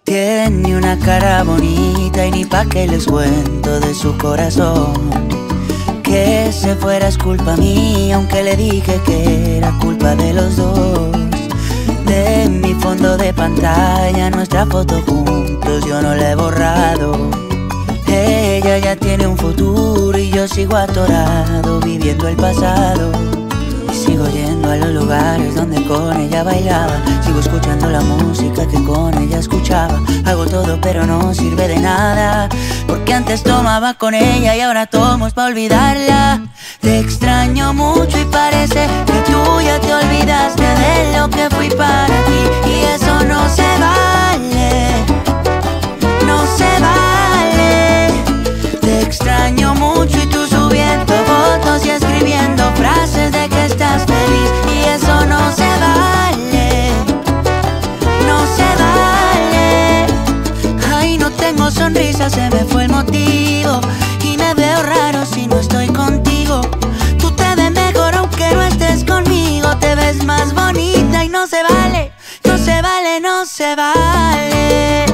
Tiene una cara bonita y ni pa' que les cuento de su corazón. Que se fuera es culpa mía, aunque le dije que era culpa de los dos. De mi fondo de pantalla, nuestra foto juntos yo no la he borrado. Ella ya tiene un futuro y yo sigo atorado viviendo el pasado. Y sigo yendo a los lugares donde con ella bailaba. Sigo escuchando la música que con ella escuchaba. Hago todo pero no sirve de nada, porque antes tomaba con ella y ahora tomo es pa' olvidarla. Te extraño mucho y parece que tú ya te olvidaste de lo que fui para ti. Y eso no se vale, no se vale. Te extraño mucho y tú subiendo fotos y escribiendo frases de que estás feliz. Y eso no se vale, no se vale. Ay, no tengo sonrisa, se me fue el motivo. Y me veo raro si no estoy contigo. Tú te ves mejor aunque no estés conmigo. Te ves más bonita y no se vale, no se vale, no se vale.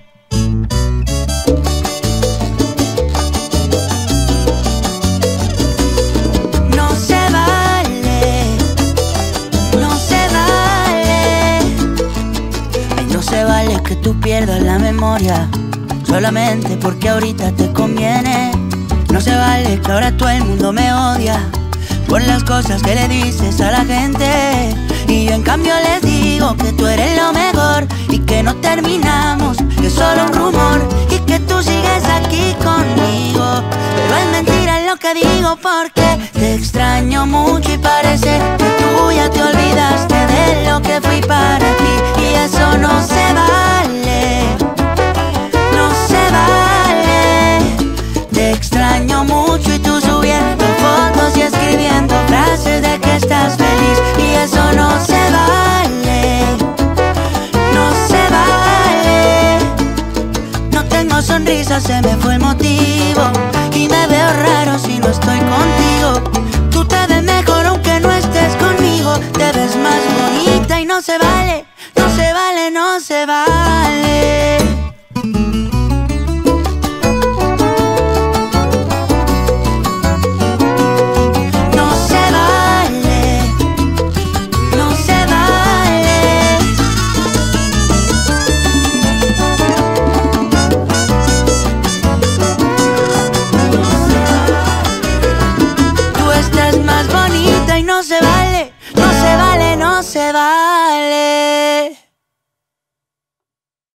Que tú pierdas la memoria solamente porque ahorita te conviene. No se vale que ahora todo el mundo me odia por las cosas que le dices a la gente. Y yo en cambio les digo que tú eres lo mejor y que no terminamos, que es solo un rumor y que tú sigues aquí conmigo. Pero es mentira lo que digo porque te extraño mucho y parece que tú ya te olvidaste de lo que fui para ti. Y eso no se vale, no se vale. Te extraño mucho y tú subiendo fotos y escribiendo frases de que estás feliz. Y eso no se vale, no se vale. No tengo sonrisa, se me fue el motivo. Y me veo raro si no estoy contigo. Tú te ves mejor aunque no estés conmigo. Te ves más bonita y no se vale, no se vale, no se vale.